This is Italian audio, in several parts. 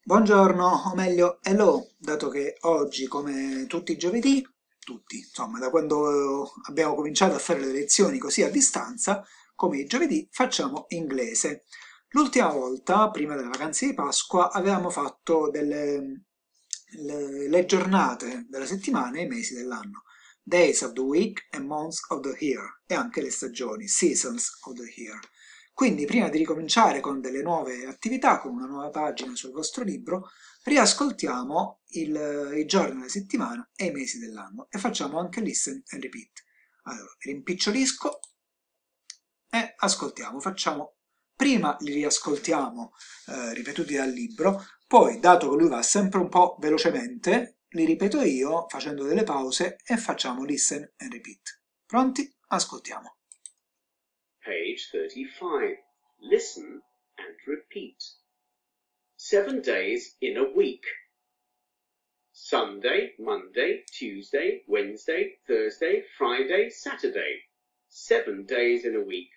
Buongiorno, o meglio, hello, dato che oggi, come tutti i giovedì, insomma, da quando abbiamo cominciato a fare le lezioni così a distanza, come i giovedì facciamo inglese. L'ultima volta, prima delle vacanze di Pasqua, avevamo fatto le giornate della settimana e i mesi dell'anno. Days of the week and months of the year, e anche le stagioni, seasons of the year. Quindi, prima di ricominciare con delle nuove attività, con una nuova pagina sul vostro libro, riascoltiamo i giorni della settimana e i mesi dell'anno e facciamo anche listen and repeat. Allora, mi rimpicciolisco e ascoltiamo. Prima li riascoltiamo ripetuti dal libro, poi, dato che lui va sempre un po' velocemente, li ripeto io facendo delle pause e facciamo listen and repeat. Pronti? Ascoltiamo. Page 35. Listen and repeat. 7 days in a week. Sunday, Monday, Tuesday, Wednesday, Thursday, Friday, Saturday. 7 days in a week.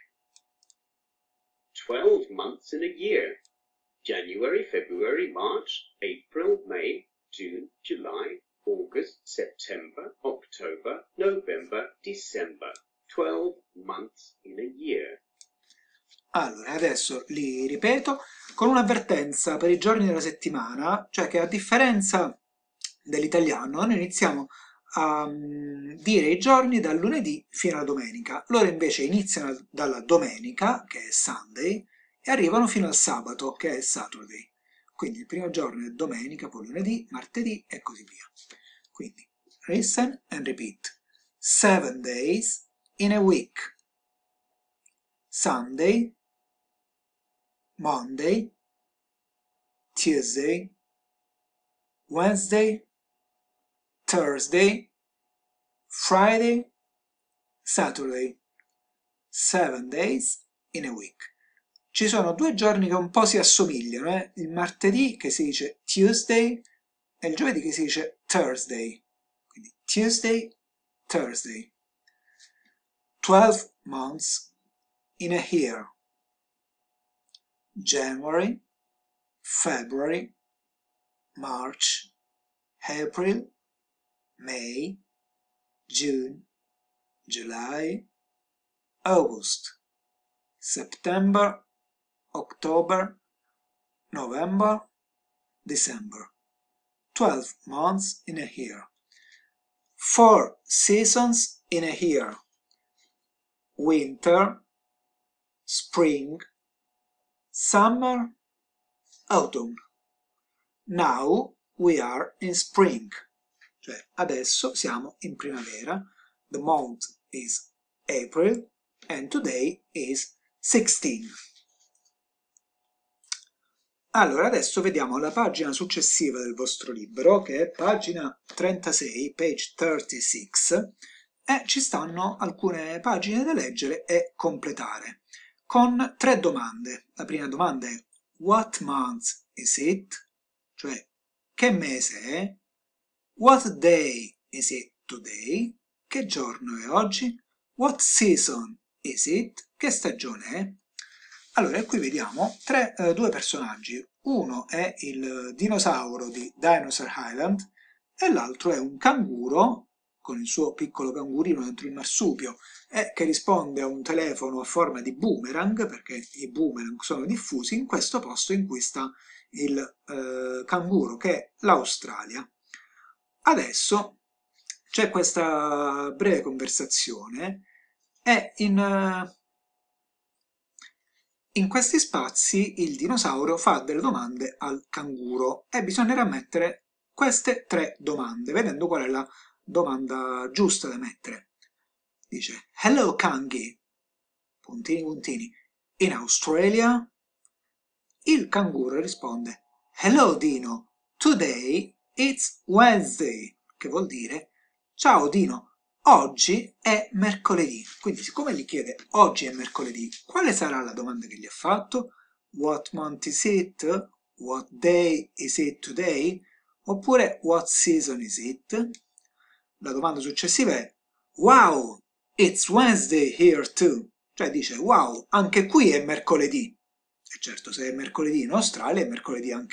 12 months in a year. January, February, March, April, May, June, July, August, September, October, November, December. 12 months in a year. Allora, adesso li ripeto con un'avvertenza per i giorni della settimana, cioè che a differenza dell'italiano noi iniziamo a dire i giorni dal lunedì fino alla domenica. Loro invece iniziano dalla domenica, che è Sunday, e arrivano fino al sabato, che è Saturday. Quindi il primo giorno è domenica, poi lunedì, martedì e così via. Quindi, listen and repeat. 7 days in a week. Sunday, Monday, Tuesday, Wednesday, Thursday, Friday, Saturday. 7 days in a week. Ci sono due giorni che un po' si assomigliano, il martedì che si dice Tuesday e il giovedì che si dice Thursday. Quindi Tuesday, Thursday. 12 months in a year. January, February, March, April, May, June, July, August, September, October, November, December. 12 months in a year. 4 seasons in a year. Winter, spring, summer, autumn. Now we are in spring. Cioè, adesso siamo in primavera. The month is April and today is 16. Allora, adesso vediamo la pagina successiva del vostro libro, che è pagina 36, page 36, e ci stanno alcune pagine da leggere e completare, con 3 domande. La prima domanda è What month is it? Cioè, che mese è? What day is it today? Che giorno è oggi? What season is it? Che stagione è? Allora, qui vediamo due personaggi. Uno è il dinosauro di Dinosaur Island e l'altro è un canguro con il suo piccolo cangurino dentro il marsupio e che risponde a un telefono a forma di boomerang, perché i boomerang sono diffusi in questo posto in cui sta il canguro, che è l'Australia. Adesso c'è questa breve conversazione e in questi spazi il dinosauro fa delle domande al canguro e bisognerà mettere queste 3 domande, vedendo qual è la domanda giusta da mettere. Dice, Hello Kangi, puntini puntini, in Australia? Il canguro risponde, Hello Dino, today it's Wednesday, che vuol dire, ciao Dino, oggi è mercoledì. Quindi siccome gli chiede oggi è mercoledì, quale sarà la domanda che gli ha fatto? What month is it? What day is it today? Oppure what season is it? La domanda successiva è Wow, it's Wednesday here too. Cioè dice wow, anche qui è mercoledì. E certo, se è mercoledì in Australia è mercoledì anche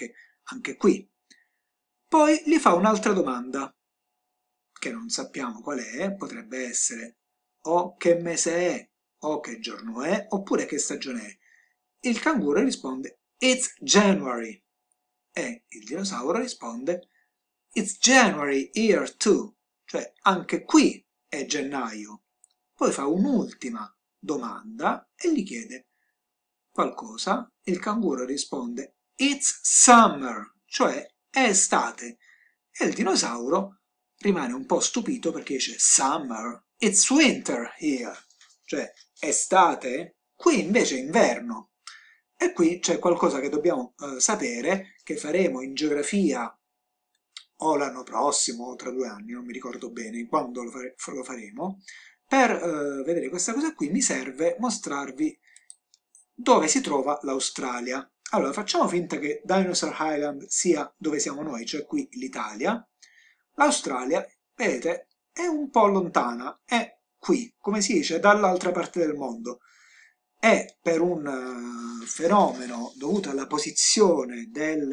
anche qui. Poi gli fa un'altra domanda, che non sappiamo qual è, potrebbe essere o che mese è, o che giorno è, oppure che stagione è. Il canguro risponde It's January e il dinosauro risponde It's January here too, cioè anche qui è gennaio. Poi fa un'ultima domanda e gli chiede qualcosa. Il canguro risponde It's summer, cioè è estate. E il dinosauro rimane un po' stupito perché dice Summer, it's winter here, cioè estate, qui invece è inverno. E qui c'è qualcosa che dobbiamo sapere, che faremo in geografia o l'anno prossimo o tra 2 anni, non mi ricordo bene quando lo faremo. Per vedere questa cosa qui mi serve mostrarvi dove si trova l'Australia. Allora, facciamo finta che Dinosaur Island sia dove siamo noi, cioè qui l'Italia. L'Australia, vedete, è un po' lontana, è qui, come si dice, dall'altra parte del mondo. È per un fenomeno dovuto alla posizione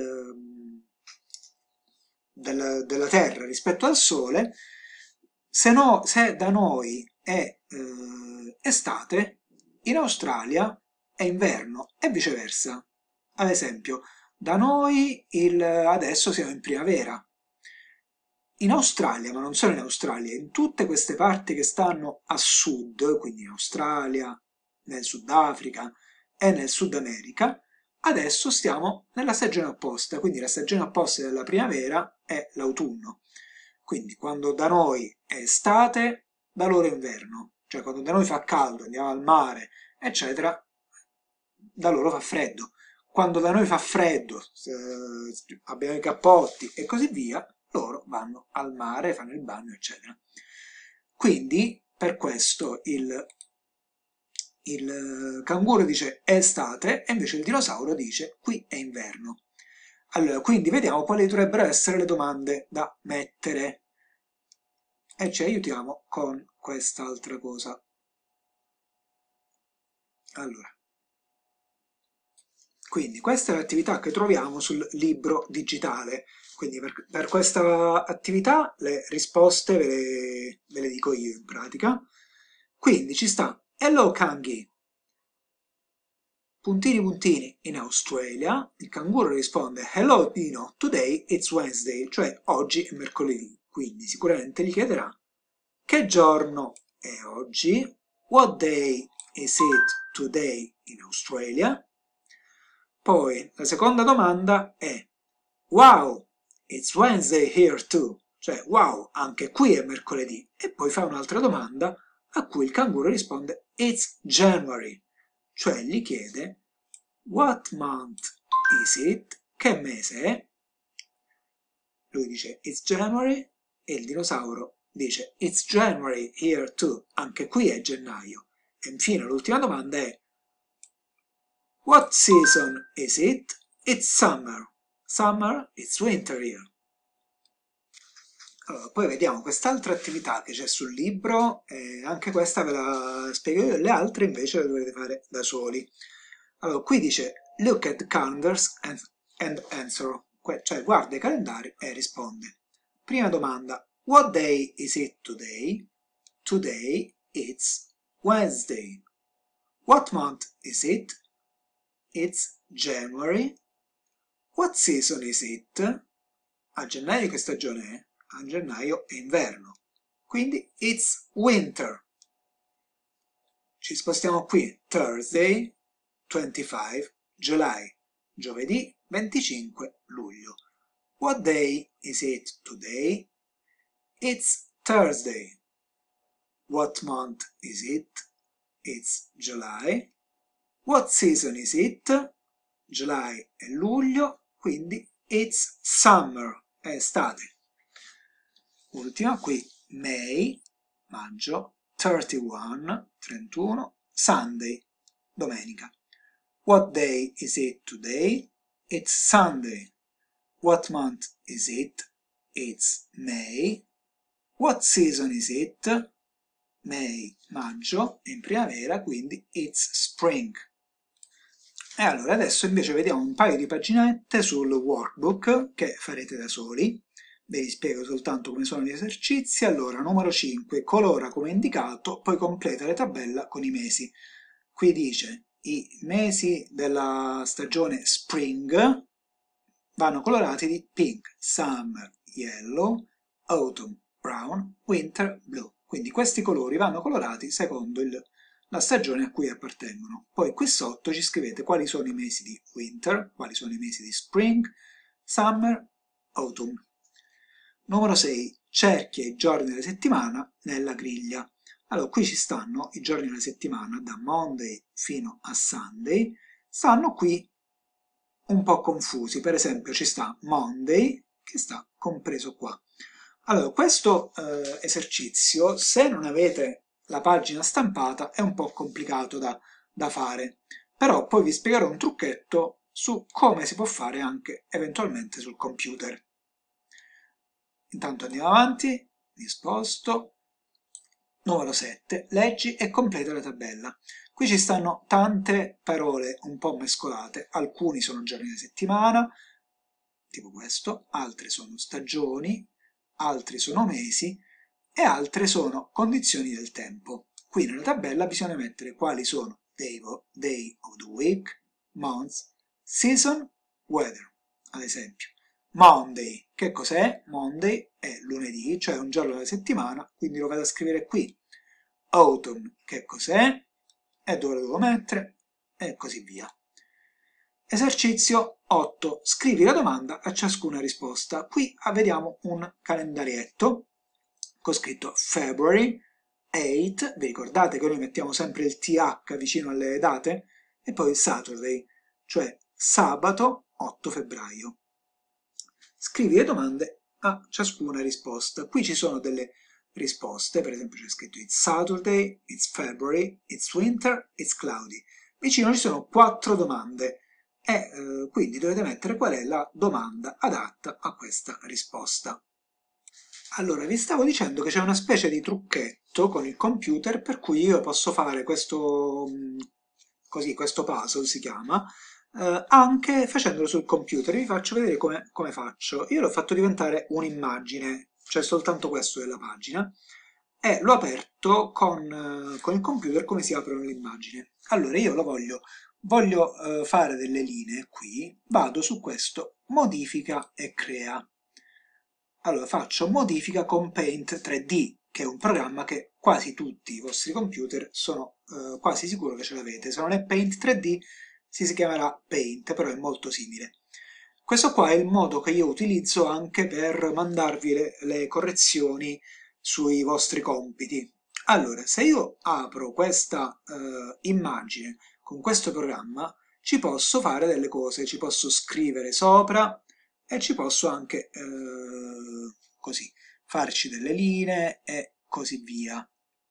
della Terra rispetto al Sole. Se da noi è estate, in Australia è inverno e viceversa. Ad esempio, da noi adesso siamo in primavera. In Australia, ma non solo in Australia, in tutte queste parti che stanno a sud, quindi in Australia, nel Sudafrica e nel Sud America, adesso stiamo nella stagione opposta, quindi la stagione opposta della primavera è l'autunno. Quindi quando da noi è estate, da loro è inverno, cioè quando da noi fa caldo, andiamo al mare, eccetera, da loro fa freddo. Quando da noi fa freddo, abbiamo i cappotti e così via, loro vanno al mare, fanno il bagno, eccetera. Quindi, per questo il canguro dice è estate e invece il dinosauro dice qui è inverno. Allora, quindi vediamo quali dovrebbero essere le domande da mettere e ci aiutiamo con quest'altra cosa. Allora, quindi questa è l'attività che troviamo sul libro digitale. Quindi per questa attività le risposte ve le dico io in pratica. Quindi ci sta Hello Kangi, puntini puntini in Australia. Il canguro risponde Hello Dino, today it's Wednesday, cioè oggi è mercoledì. Quindi sicuramente gli chiederà che giorno è oggi, what day is it today in Australia. Poi la seconda domanda è wow, it's Wednesday here too, cioè wow, anche qui è mercoledì. E poi fa un'altra domanda a cui il canguro risponde it's January, cioè gli chiede what month is it, che mese è. Lui dice it's January e il dinosauro dice it's January here too, anche qui è gennaio. E infine l'ultima domanda è what season is it? It's summer. Summer, it's winter here. Allora, poi vediamo quest'altra attività che c'è sul libro, anche questa ve la spiego io, le altre invece le dovete fare da soli. Allora, qui dice look at the calendars and answer, cioè guarda i calendari e risponde. Prima domanda, what day is it today? Today it's Wednesday. What month is it? It's January. What season is it? A gennaio che stagione è? A gennaio è inverno. Quindi it's winter. Ci spostiamo qui. Thursday, 25 July. Giovedì 25 luglio. What day is it today? It's Thursday. What month is it? It's July. What season is it? July e luglio, quindi it's summer, è estate. Ultima qui, May, maggio, 31, Sunday, domenica. What day is it today? It's Sunday. What month is it? It's May. What season is it? May, maggio, in primavera, quindi it's spring. E allora adesso invece vediamo un paio di paginette sul workbook che farete da soli. Ve li spiego soltanto come sono gli esercizi. Allora, numero 5, colora come indicato, poi completa la tabella con i mesi. Qui dice i mesi della stagione spring vanno colorati di pink, summer, yellow, autumn, brown, winter, blue. Quindi questi colori vanno colorati secondo la stagione a cui appartengono. Poi qui sotto ci scrivete quali sono i mesi di winter, quali sono i mesi di spring, summer, autumn. Numero 6. Cerchia i giorni della settimana nella griglia. Allora, qui ci stanno i giorni della settimana, da Monday fino a Sunday, stanno qui un po' confusi. Per esempio ci sta Monday, che sta compreso qua. Allora, questo esercizio, se non avete la pagina stampata, è un po' complicato da fare, però poi vi spiegherò un trucchetto su come si può fare anche eventualmente sul computer. Intanto andiamo avanti, mi sposto. Numero 7. Leggi e completa la tabella. Qui ci stanno tante parole un po' mescolate, alcuni sono giorni della settimana, tipo questo, altri sono stagioni, altri sono mesi e altre sono condizioni del tempo. Qui nella tabella bisogna mettere quali sono day of the week, months, season, weather. Ad esempio, Monday, che cos'è? Monday è lunedì, cioè un giorno della settimana, quindi lo vado a scrivere qui. Autumn, che cos'è? E dove lo devo mettere? E così via. Esercizio 8. Scrivi la domanda a ciascuna risposta. Qui vediamo un calendarietto con scritto February 8. Vi ricordate che noi mettiamo sempre il TH vicino alle date? E poi Saturday, cioè sabato 8 febbraio. Scrivi le domande a ciascuna risposta. Qui ci sono delle risposte, per esempio c'è scritto It's Saturday, It's February, It's Winter, It's Cloudy. Vicino ci sono 4 domande e quindi dovete mettere qual è la domanda adatta a questa risposta. Allora, vi stavo dicendo che c'è una specie di trucchetto con il computer per cui io posso fare questo puzzle si chiama, anche facendolo sul computer. Vi faccio vedere come faccio. Io l'ho fatto diventare un'immagine, c'è soltanto questo della pagina, e l'ho aperto con il computer come si aprono le immagini. Allora io lo voglio fare delle linee qui, vado su questo, modifica e crea. Allora faccio modifica con Paint 3D, che è un programma che quasi tutti i vostri computer sono quasi sicuro che ce l'avete. Se non è Paint 3D si chiamerà Paint, però è molto simile. Questo qua è il modo che io utilizzo anche per mandarvi le correzioni sui vostri compiti. Allora, se io apro questa immagine con questo programma, ci posso fare delle cose, ci posso scrivere sopra e ci posso anche così farci delle linee e così via.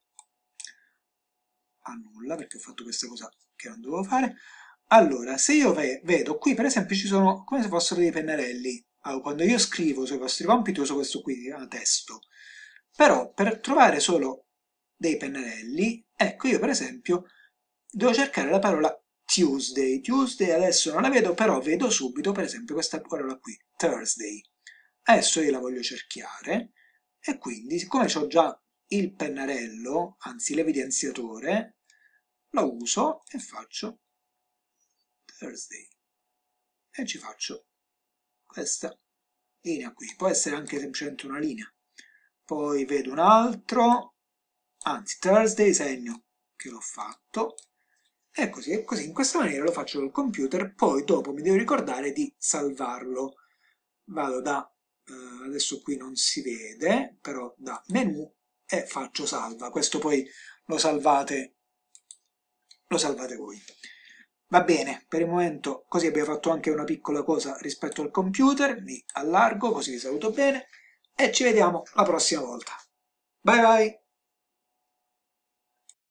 Annulla perché ho fatto questa cosa che non dovevo fare. Allora, se io vedo qui per esempio ci sono come se fossero dei pennarelli. Allora, quando io scrivo sui vostri compiti uso questo qui, testo. Però per trovare solo dei pennarelli, ecco io per esempio devo cercare la parola Tuesday. Tuesday adesso non la vedo, però vedo subito per esempio questa parola qui, Thursday. Adesso io la voglio cerchiare e quindi siccome ho già il pennarello, anzi l'evidenziatore, lo uso e faccio Thursday e ci faccio questa linea qui. Può essere anche semplicemente una linea. Poi vedo un altro, anzi Thursday, segno che l'ho fatto e così, in questa maniera lo faccio col computer. Poi dopo mi devo ricordare di salvarlo. Vado da adesso qui non si vede, però da menu e faccio salva. Questo poi lo salvate voi. Va bene, per il momento così abbiamo fatto anche una piccola cosa rispetto al computer. Mi allargo così vi saluto bene e ci vediamo la prossima volta. Bye bye!